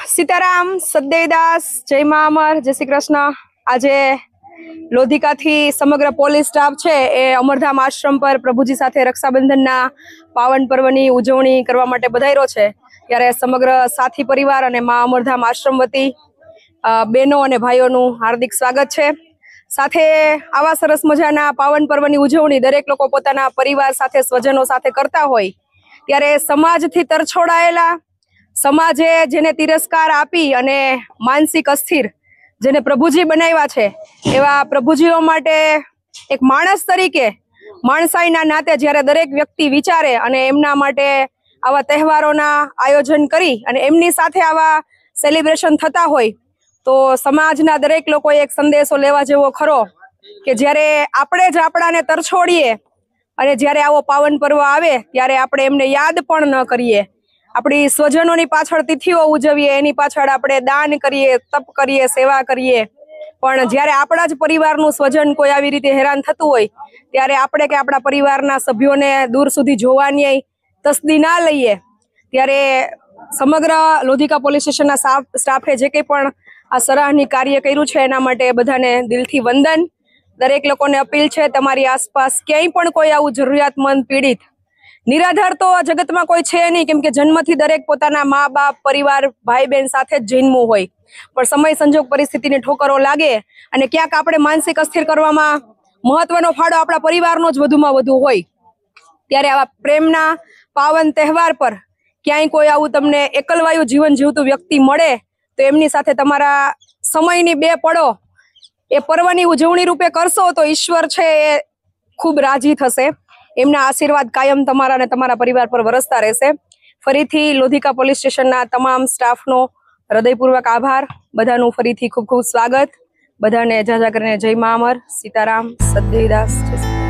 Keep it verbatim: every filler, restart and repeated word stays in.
सीताराम सददेवदास जय मा अमर जय श्री कृष्ण। आज लोधिका थी समग्र पोलीस स्टाफ छे ए अमरधाम आश्रम पर प्रभुजी साथे रक्षाबंधनना पावन पर्वनी उजवणी करवा माटे बधायरो छे। त्यारे समग्र साथी परिवार अने मा अमरधाम आश्रम वती बहनों अने भाईओनुं हार्दिक स्वागत छे। साथे आवा सरस मजाना पावन पर्वनी उजवणी दरेक लोको पोताना परिवार साथे स्वजनो साथे करता होय त्यारे समाजथी तरछोडायेला समाजे जेने तिरस्कार आपी अने मानसिक अस्थिर जेने प्रभुजी बनाव्या छे एवा प्रभुजीओ माटे एक माणस तरीके माणसाईना नाते ज्यारे दरेक व्यक्ति विचारे अने एमना माटे आवा तहेवारोना आयोजन करी अने एमनी साथे आवा सेलिब्रेशन थता होय तो समाजना दरेक लोकोए एक संदेशो लेवा जेवो खरो के ज्यारे आपणे ज आपणाने तरछोड़ीए अने ज्यारे आवो पावन पर्व आवे त्यारे आपणे एमने याद पण न करीए। अपनी स्वजनों पाछळ तिथिओ उजवीए एनी पाछळ आपणे दान करीए तप करीए सेवा करीए पण ज्यारे आपणा ज परिवारनुं स्वजन कोई आवी रीते हैरान थतुं होय त्यारे आपणे के आपणा परिवारना सभ्योने दूर सुधी जोवानी तसदी ना लईए त्यारे समग्र लोधिका पोलीस स्टेशनना स्टाफे जे कंई पण आ सराहनीय कार्य कर्युं छे एना माटे बधाने दिलथी वंदन। दरेक लोकोने अपील छे तमारी आसपास क्यांय पण कोई आवुं जरूरियातमंद पीड़ित निराधार तो जगत में कोई छे नहीं केम के जन्म थी दरेक पोताना माँ बाप परिवार भाई बहन साथे जन्म्युं होय पण समय संजोग परिस्थितिनी ठोकरो लागे अने क्यांक आपणे मानसिक अस्थिर करवामां महत्वनो फाळो आपणा परिवारनो ज वधुमां वधु होय त्यारे आवा प्रेमना पावन तहेवार पर क्यांय कोई आवुं तमने एकलवायु जीवन जीवतुं व्यक्ति मळे तो एमनी साथे तमारा समयनी बे पड़ो ए पर्वनी उजवणी रूपे करशो तो ईश्वर छे ए खूब राजी थशे। एमना आशीर्वाद कायम तमारा ने तमारा परिवार पर वरसता रहेशे। फरीथी लोधिका पोलीस स्टेशनना तमाम स्टाफनो हृदयपूर्वक आभार। बधानुं फरीथी खूब खूब स्वागत। बधाने जाजा करीने जय मा अमर। सीताराम सददेवदास।